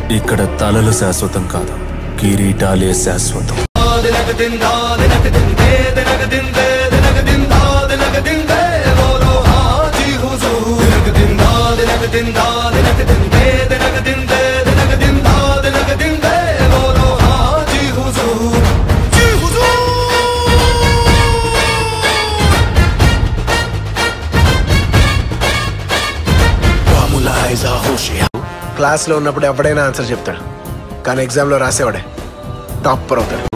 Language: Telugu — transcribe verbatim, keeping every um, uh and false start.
ఇక్కడ తలలు శాశ్వతం కాదు, కిరీటాలే శాశ్వతం. క్లాస్లో ఉన్నప్పుడు ఎవడైనా ఆన్సర్ చెప్తాడు, కానీ ఎగ్జామ్లో రాసేవాడే టాపర్ అవుతాడు.